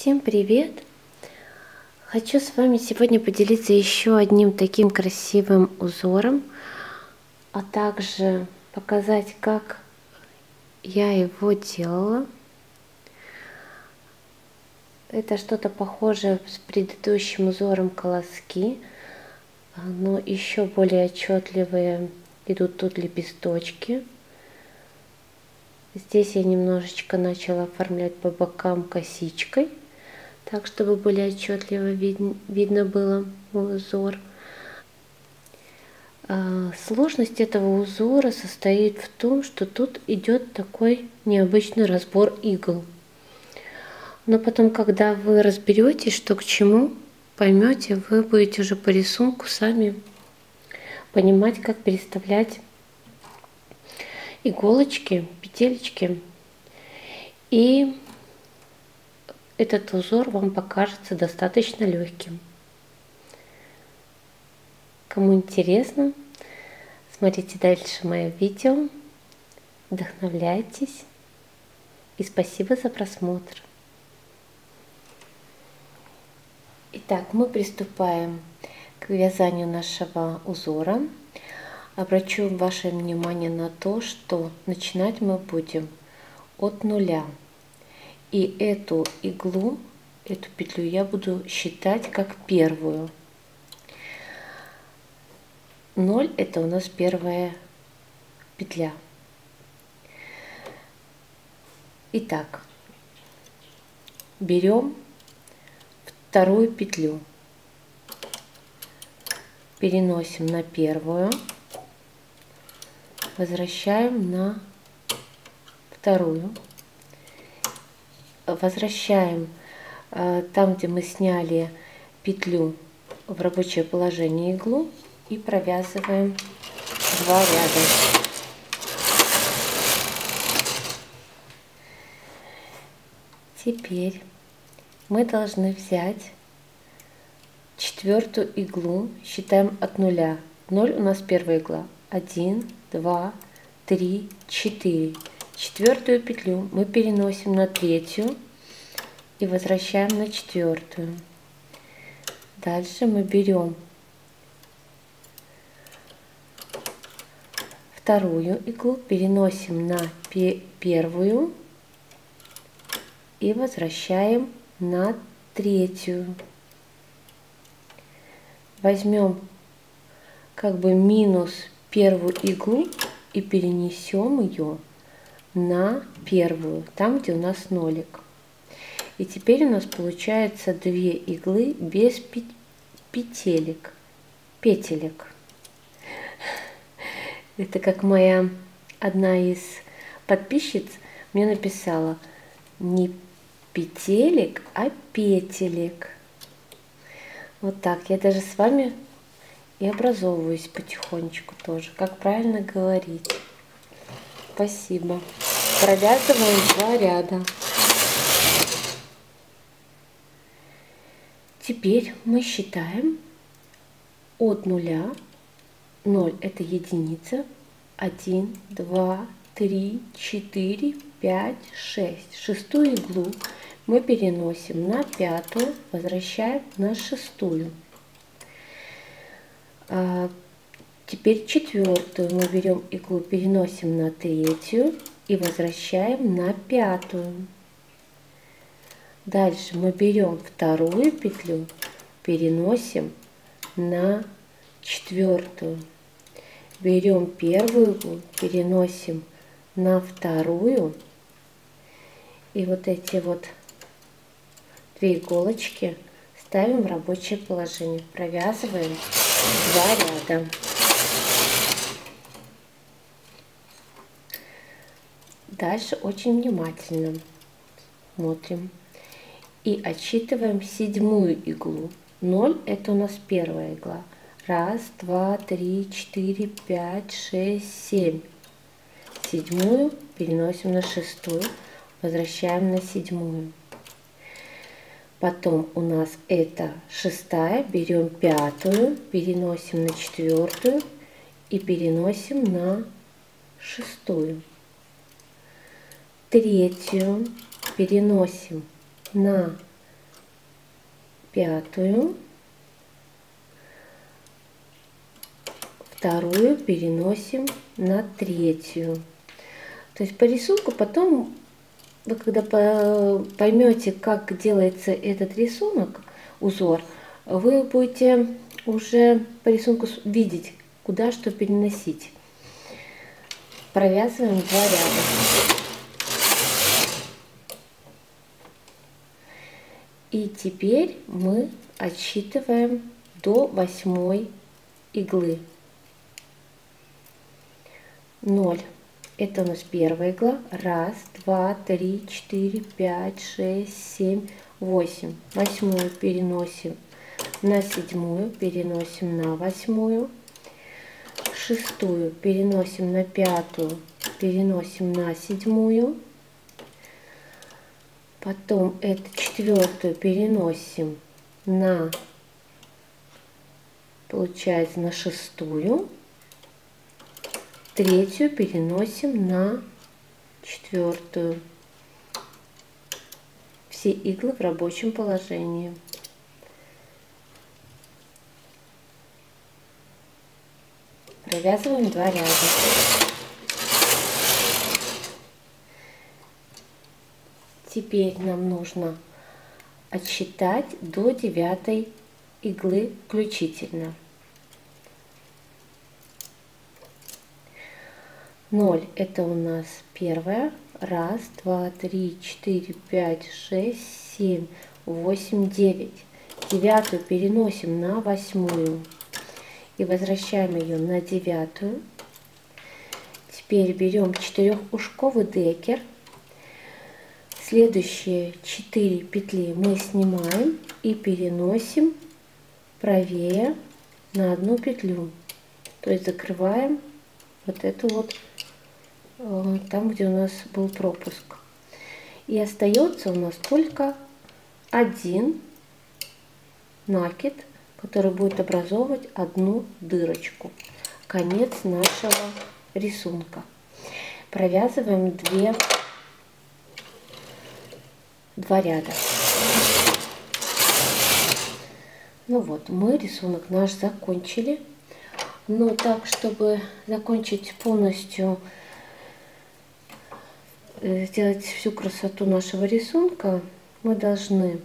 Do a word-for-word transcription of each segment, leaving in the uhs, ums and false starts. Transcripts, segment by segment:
Всем привет! Хочу с вами сегодня поделиться еще одним таким красивым узором, а также показать, как я его делала. Это что-то похожее с предыдущим узором колоски, но еще более отчетливые идут тут лепесточки. Здесь я немножечко начала оформлять по бокам косичкой, так чтобы более отчетливо видно, видно было узор. А сложность этого узора состоит в том, что тут идет такой необычный разбор игл. Но потом, когда вы разберетесь, что к чему, поймете, вы будете уже по рисунку сами понимать, как переставлять иголочки, петелечки, и этот узор вам покажется достаточно легким. Кому интересно, смотрите дальше мое видео, вдохновляйтесь, и спасибо за просмотр. Итак, мы приступаем к вязанию нашего узора. Обращу ваше внимание на то, что начинать мы будем от нуля. И эту иглу, эту петлю я буду считать как первую. Ноль — это у нас первая петля. Итак, берем вторую петлю, переносим на первую, возвращаем на вторую, возвращаем э, там, где мы сняли петлю, в рабочее положение иглу и провязываем два ряда. Теперь мы должны взять четвертую иглу, считаем от нуля. Ноль у нас первая игла. Один, два, три, четыре. Четвертую петлю мы переносим на третью и возвращаем на четвертую. Дальше мы берем вторую иглу, переносим на первую и возвращаем на третью. Возьмем как бы минус первую иглу и перенесем ее на первую, там, где у нас нолик. И теперь у нас получается две иглы без петелек, петелек. Это как моя одна из подписчиц мне написала: не петелек, а петелек. Вот так. Я даже с вами и образовываюсь потихонечку тоже, как правильно говорить. Спасибо. Провязываем два ряда. Теперь мы считаем от нуля. Ноль — это единица. Один, два, три, четыре, пять, шесть. Шестую иглу мы переносим на пятую, возвращаем на шестую. А теперь четвертую мы берем иглу, переносим на третью и возвращаем на пятую. Дальше мы берем вторую петлю, переносим на четвертую. Берем первую иглу, переносим на вторую. И вот эти вот две иголочки ставим в рабочее положение. Провязываем два ряда. Дальше очень внимательно смотрим и отсчитываем седьмую иглу. Ноль — это у нас первая игла. Раз, два, три, четыре, пять, шесть, семь. Седьмую переносим на шестую, возвращаем на седьмую. Потом у нас это шестая, берем пятую, переносим на четвертую и переносим на шестую. Третью переносим на пятую, вторую переносим на третью. То есть по рисунку потом вы, когда поймете, как делается этот рисунок, узор, вы будете уже по рисунку видеть, куда что переносить. Провязываем два ряда. И теперь мы отсчитываем до восьмой иглы. ноль. Это у нас первая игла. Раз, два, три, четыре, пять, шесть, семь, восемь. Восьмую переносим на седьмую, переносим на восьмую. Шестую переносим на пятую, переносим на седьмую. Потом эту четвертую переносим на, получается, на шестую. Третью переносим на четвертую. Все иглы в рабочем положении. Провязываем два ряда. Теперь нам нужно отсчитать до девятой иглы включительно. ноль это у нас первая. Раз, два, три, четыре, пять, шесть, семь, восемь, девять. Девятую переносим на восьмую. И возвращаем ее на девятую. Теперь берем четырехушковый декер. Следующие четыре петли мы снимаем и переносим правее на одну петлю. То есть закрываем вот эту вот, там, где у нас был пропуск. И остается у нас только один накид, который будет образовывать одну дырочку. Конец нашего рисунка. Провязываем две, два ряда. Ну вот, мы рисунок наш закончили. Но так, чтобы закончить полностью, сделать всю красоту нашего рисунка, мы должны,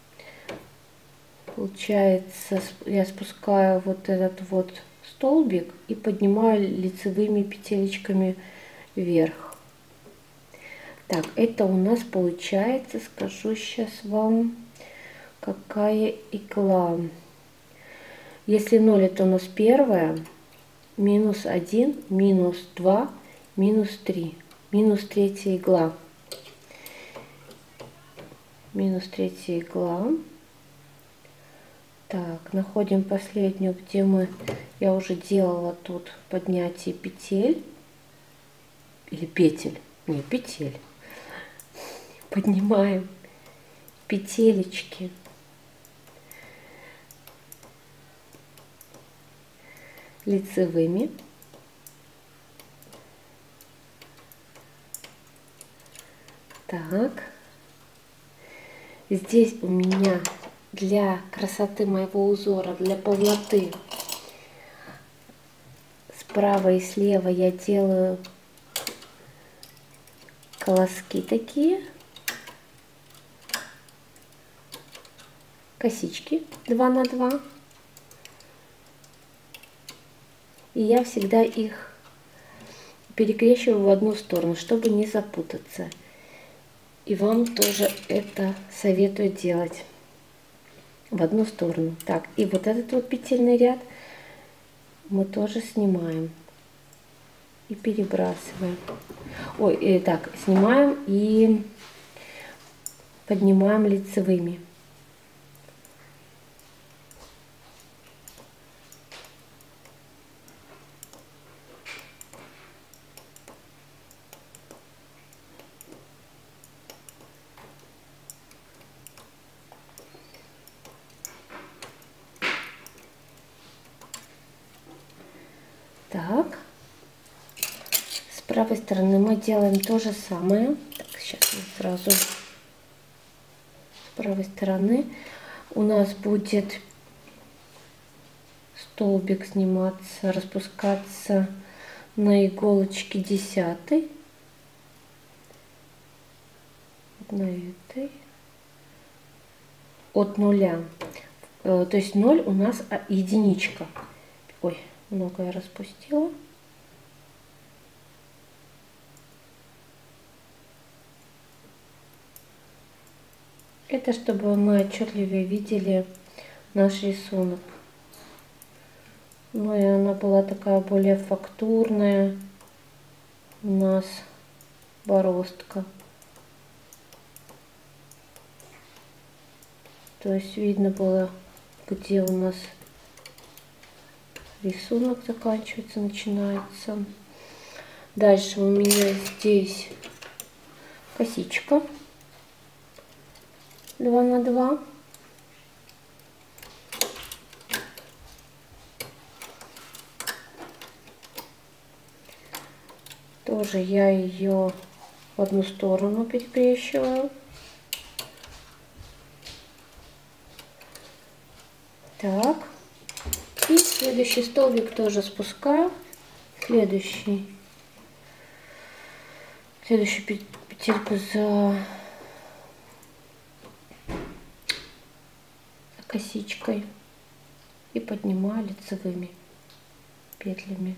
получается, я спускаю вот этот вот столбик и поднимаю лицевыми петелечками вверх. Так, это у нас получается, скажу сейчас вам, какая игла. Если ноль это у нас первая, минус один, минус два, минус три. Минус третья игла. Минус третья игла. Так, находим последнюю, где мы, я уже делала тут поднятие петель. Или петель. Не, петель. Поднимаем петелечки. Лицевыми. Так. Здесь у меня для красоты моего узора, для полноты, справа и слева я делаю колоски такие, косички два на два. И я всегда их перекрещиваю в одну сторону, чтобы не запутаться. И вам тоже это советую делать в одну сторону. Так, и вот этот вот петельный ряд мы тоже снимаем и перебрасываем. Ой, и так, снимаем и поднимаем лицевыми. Так, с правой стороны мы делаем то же самое. Так, сейчас мы сразу с правой стороны у нас будет столбик сниматься, распускаться на иголочке десятой, на этой, от нуля. То есть ноль у нас единичка. Ой, много я распустила. Это чтобы мы отчетливее видели наш рисунок. Ну и она была такая более фактурная у нас бороздка. То есть видно было, где у нас рисунок заканчивается, начинается. Дальше у меня здесь косичка два на два. Тоже я ее в одну сторону перекрещиваю. Так. И следующий столбик тоже спускаю. Следующий. Следующую петельку за, за косичкой. И поднимаю лицевыми петлями.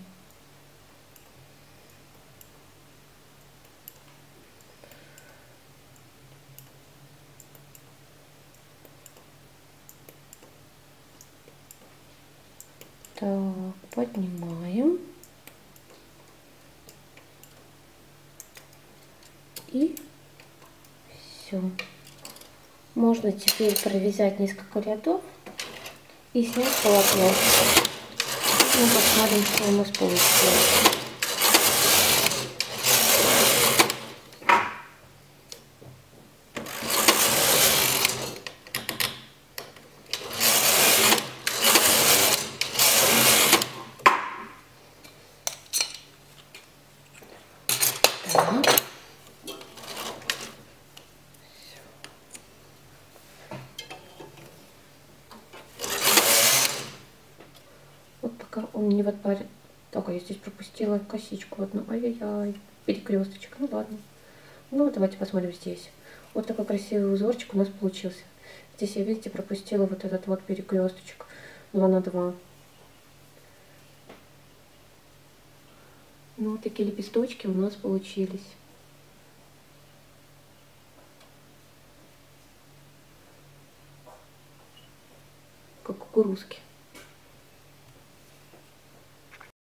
Так, поднимаем. И все. Можно теперь провязать несколько рядов и снять полотно. Мы посмотрим, что у нас получилось. Вот пока он не в отпаре. Так, я здесь пропустила косичку одну. Ай-яй-яй. Перекресточек. Ну ладно. Ну давайте посмотрим здесь. Вот такой красивый узорчик у нас получился. Здесь я, видите, пропустила вот этот вот перекресточек два на два. Ну вот такие лепесточки у нас получились. Как кукурузки.